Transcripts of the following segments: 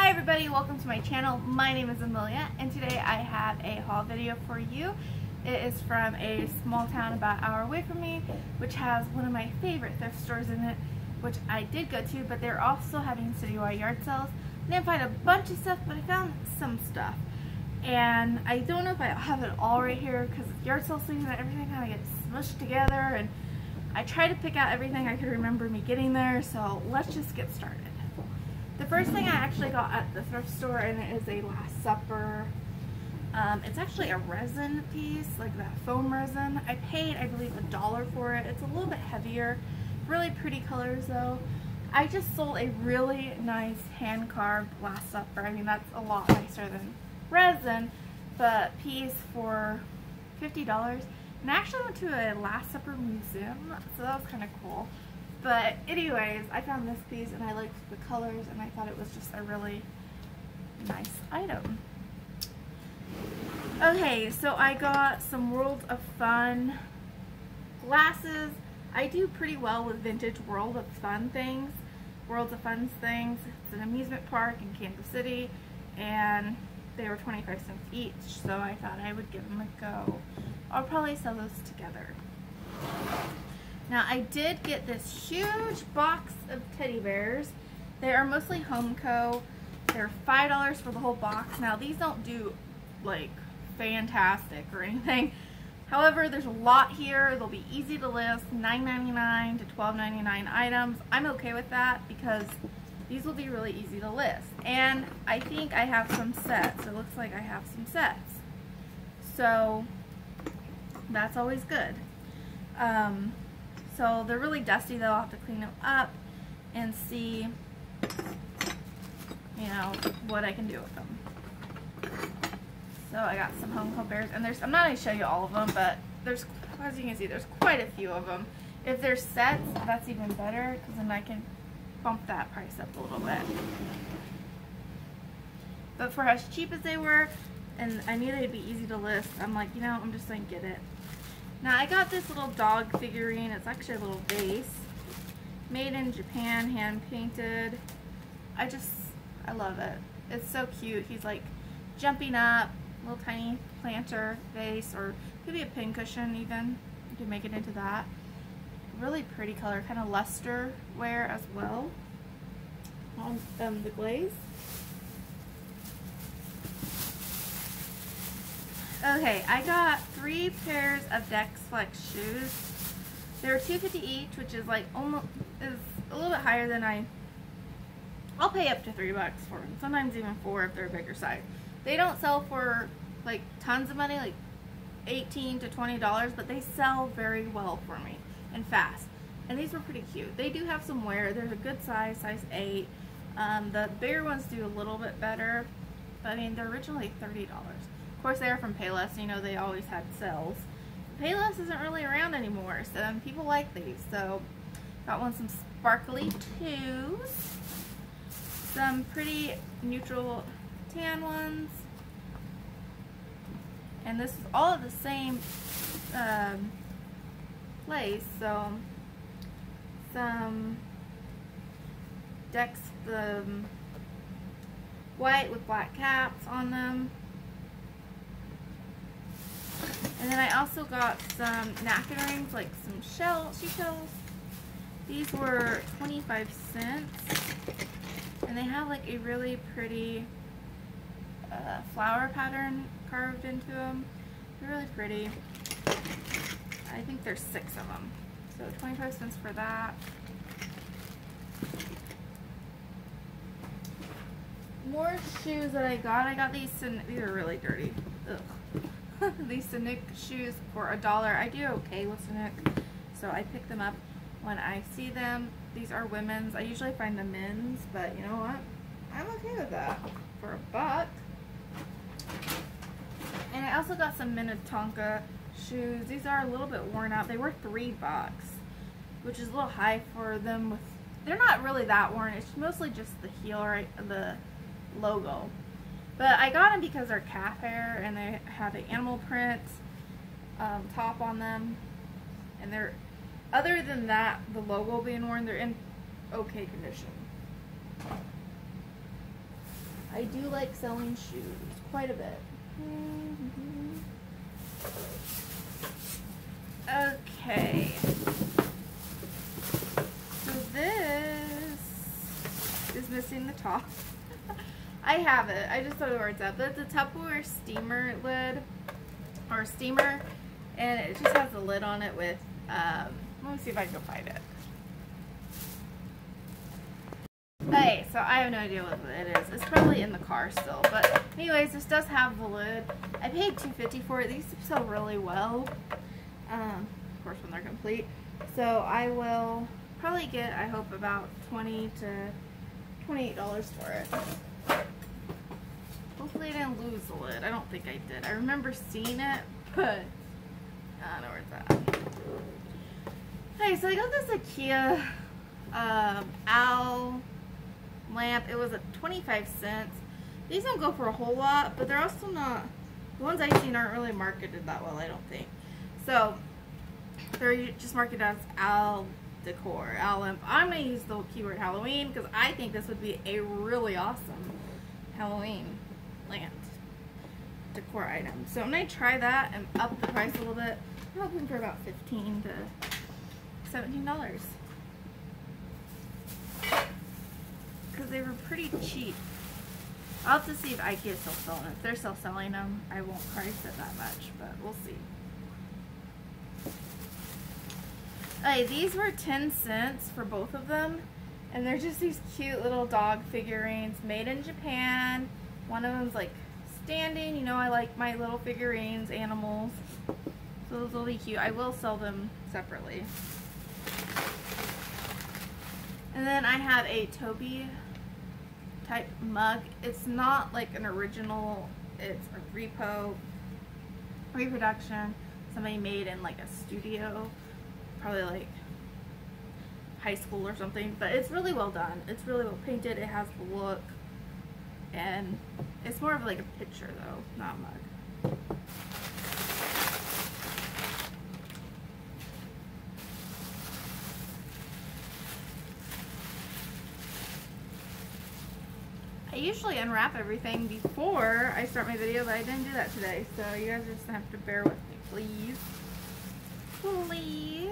Hi everybody, welcome to my channel. My name is Amelia and today I have a haul video for you. It is from a small town about an hour away from me, which has one of my favorite thrift stores in it, which I did go to, but they're also having citywide yard sales. I didn't find a bunch of stuff, but I found some stuff. And I don't know if I have it all right here because it's yard sale season and everything kind of gets smushed together, and I try to pick out everything I could remember me getting there, so let's just get started. The first thing I actually got at the thrift store, and it is a Last Supper. It's actually a resin piece, like that foam resin. I paid, I believe, $1 for it. It's a little bit heavier. Really pretty colors though. I just sold a really nice hand-carved Last Supper. I mean, that's a lot nicer than resin, but piece for $50. And I actually went to a Last Supper museum, so that was kind of cool. But anyways, I found this piece and I liked the colors and I thought it was just a really nice item. Okay, so I got some World of Fun glasses. I do pretty well with vintage World of Fun things. World of Fun things. It's an amusement park in Kansas City and they were 25 cents each, so I thought I would give them a go. I'll probably sell those together. Now I did get this huge box of teddy bears. They are mostly Homeco. They're $5 for the whole box. Now these don't do like fantastic or anything. However, there's a lot here. They'll be easy to list. $9.99 to $12.99 items. I'm okay with that because these will be really easy to list. And I think I have some sets. It looks like I have some sets. So that's always good. So they're really dusty though. I'll have to clean them up and see, you know, what I can do with them. So I got some Homeco bears, and I'm not going to show you all of them, but there's, as you can see, there's quite a few of them. If they're sets, that's even better, because then I can bump that price up a little bit. But for as cheap as they were, and I knew they'd be easy to list, I'm like, you know, I'm just going to get it. Now I got this little dog figurine. It's actually a little vase. Made in Japan, hand painted. I love it. It's so cute. He's like jumping up, little tiny planter vase, or could be a pincushion even. You can make it into that. Really pretty color, kind of luster wear as well on the glaze. Okay, I got 3 pairs of Dex Flex shoes. They're $2.50 each, which is like almost is a little bit higher than I'll pay up to $3 for them. Sometimes even $4 if they're a bigger size. They don't sell for like tons of money, like $18 to $20, but they sell very well for me and fast. And these were pretty cute. They do have some wear. There's a good size 8. The bigger ones do a little bit better, but I mean they're originally $30. Of course, they are from Payless, you know they always had sales. Payless isn't really around anymore, so people like these. So, got some sparkly 2s, some pretty neutral tan ones, and this is all of the same lace. So, some Dex white with black caps on them. And then I also got some napkin rings, like some seashells. These were 25 cents. And they have like a really pretty flower pattern carved into them. They're really pretty. I think there's 6 of them. So 25 cents for that. More shoes that I got these are really dirty. Ugh. These Sanuk shoes for $1. I do okay with Sanuk, so I pick them up when I see them. These are women's. I usually find the men's, but you know what? I'm okay with that for $1. And I also got some Minnetonka shoes. These are a little bit worn out. They were $3, which is a little high for them. They're not really that worn. It's mostly just the heel, right? The logo. But I got them because they're calf hair and they have an animal print top on them. And they're, other than that, the logo being worn, they're in okay condition. I do like selling shoes quite a bit. Okay. So this is missing the top. I have it. I just don't know where it's at. But it's a Tupperware steamer lid. Or steamer. And it just has a lid on it with, let me see if I can find it. Okay, so I have no idea what it is. It's probably in the car still. But anyways, this does have the lid. I paid $2.50 for it. These sell really well. Of course, when they're complete. So I will probably get, I hope, about $20 to $28 for it. Hopefully I didn't lose the lid. I don't think I did. I remember seeing it, but I don't know where it's at. Okay, so I got this IKEA owl lamp. It was at 25 cents. These don't go for a whole lot, but they're also not, the ones I've seen aren't really marketed that well, I don't think. So they're just marketed as owl decor, owl lamp. I'm going to use the keyword Halloween because I think this would be a really awesome Halloween lamp decor item. So I'm going to try that and up the price a little bit. I'm hoping for about $15 to $17. Because they were pretty cheap. I'll have to see if IKEA is still selling it. If they're still selling them, I won't price it that much, but we'll see. Okay, these were 10 cents for both of them. And they're just these cute little dog figurines made in Japan. One of them's like standing. You know, I like my little figurines, animals. So those will be cute. I will sell them separately. And then I have a Toby type mug. It's not like an original. It's a reproduction. Somebody made in like a studio. Probably like high school or something, but it's really well done. It's really well painted. It has the look, and it's more of like a picture though, not a mug. I usually unwrap everything before I start my video, but I didn't do that today, so you guys are just gonna have to bear with me, please. Please.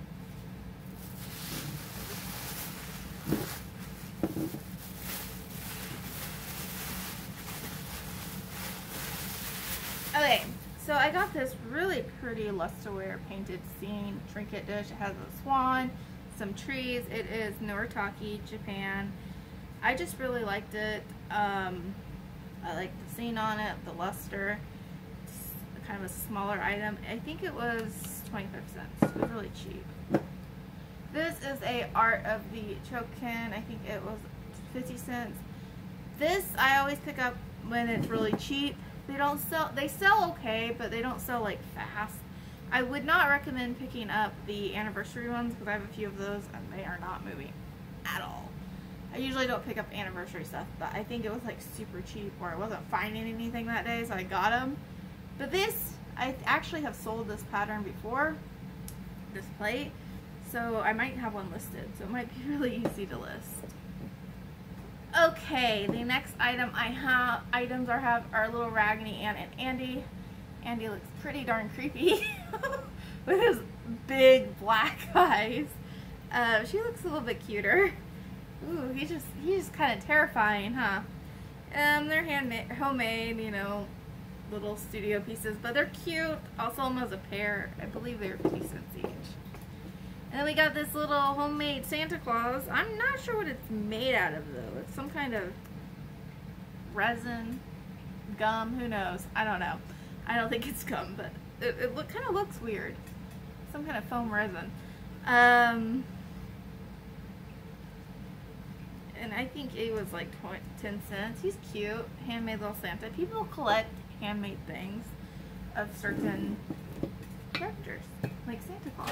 Okay, so I got this really pretty Lustaware painted scene trinket dish. It has a swan, some trees. It is Noritake, Japan. I just really liked it. I like the scene on it, the luster. It's kind of a smaller item. I think it was 25 cents. It was really cheap. This is a Art of the Chokin. I think it was 50 cents. This I always pick up when it's really cheap. They sell okay, but they don't sell like fast. I would not recommend picking up the anniversary ones because I have a few of those and they are not moving at all. I usually don't pick up anniversary stuff, but I think it was like super cheap, or I wasn't finding anything that day, so I got them. But this, I actually have sold this pattern before, this plate, so I might have one listed, so it might be really easy to list. Okay, the next item I have are little Raggedy Ann and Andy. Andy looks pretty darn creepy with his big black eyes. She looks a little bit cuter. Ooh, he's just kind of terrifying, huh? They're homemade, you know, little studio pieces, but they're cute. I'll sell them as a pair. I believe they're 50 cents each. And then we got this little homemade Santa Claus. I'm not sure what it's made out of though. It's some kind of resin, gum, who knows? I don't know. I don't think it's gum, but it kind of looks weird. Some kind of foam resin. And I think it was like 10 cents. He's cute. Handmade little Santa. People collect handmade things of certain characters, like Santa Claus.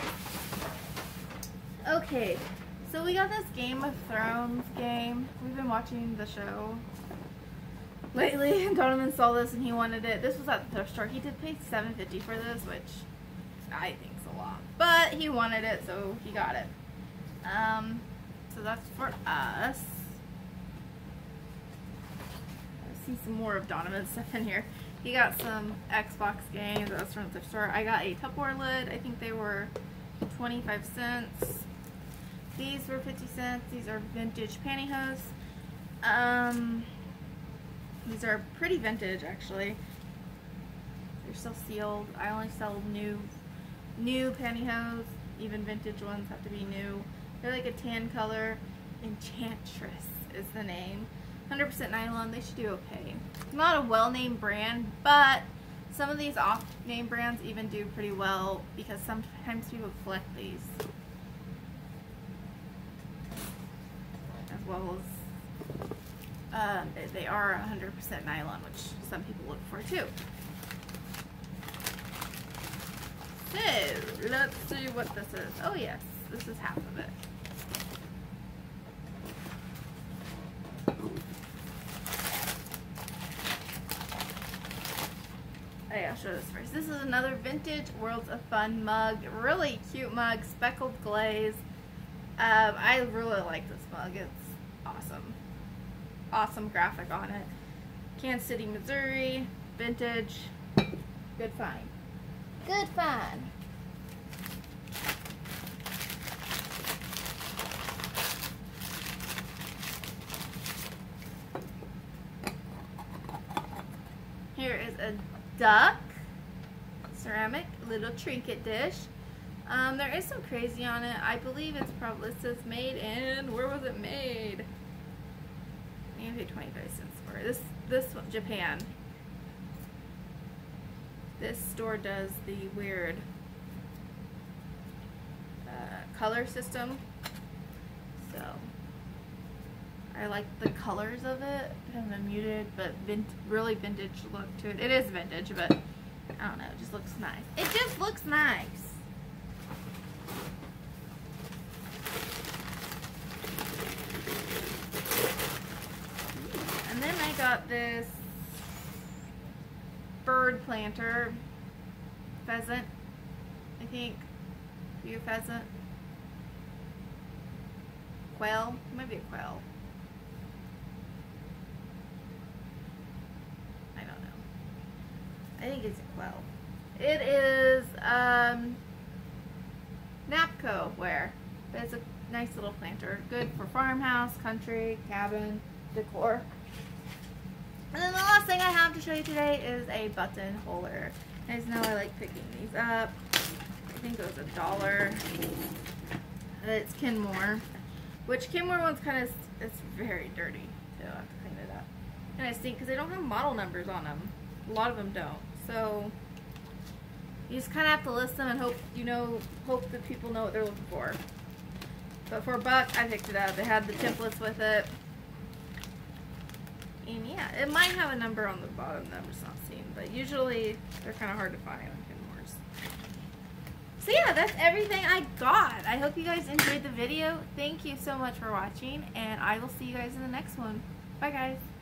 Okay, so we got this Game of Thrones game. We've been watching the show lately. Donovan saw this and he wanted it. This was at the thrift store. He did pay $7.50 for this, which I think's a lot. But he wanted it, so he got it. So that's for us. see some more of Donovan's stuff in here. He got some Xbox games that was from the thrift store. I got a Tupperware lid. I think they were 25 cents. These were 50 cents. These are vintage pantyhose. These are pretty vintage, actually. They're still sealed. I only sell new pantyhose. Even vintage ones have to be new. They're like a tan color. Enchantress is the name. 100% nylon. They should do okay. Not a well-named brand, but some of these off-name brands even do pretty well because sometimes people collect these. As well as they are 100% nylon, which some people look for too. So, let's see what this is. Oh yes, this is half of it. Okay, I'll show this first. This is another vintage Worlds of Fun mug. Really cute mug, speckled glaze. I really like this mug. It's awesome. Awesome graphic on it. Kansas City, Missouri. Vintage. Good find. Good find. Here is a duck ceramic little trinket dish. There is some crazy on it. I believe it's probably, it says made in, where was it made? I paid 25 cents for it. This one, Japan. This store does the weird color system, so I like the colors of it. Kind of a muted but really vintage look to it. It is vintage, but I don't know, it just looks nice. It just looks nice. And then I got this bird planter, pheasant, I think, view pheasant, quail, maybe a quail, I don't know, I think it's a quail. It is Napco ware, but it's a nice little planter, good for farmhouse, country, cabin, decor. And then the last thing I have to show you today is a button holder. You guys know I like picking these up. I think it was $1. It's Kenmore, which Kenmore one's kind of, it's very dirty, so I have to clean it up. And I stink because they don't have model numbers on them. A lot of them don't. So you just kind of have to list them and hope that people know what they're looking for. But for $1, I picked it up. It had the templates with it. And yeah, it might have a number on the bottom that I'm just not seeing, but usually they're kind of hard to find on Kenmore's. So yeah, that's everything I got. I hope you guys enjoyed the video. Thank you so much for watching, and I will see you guys in the next one. Bye guys.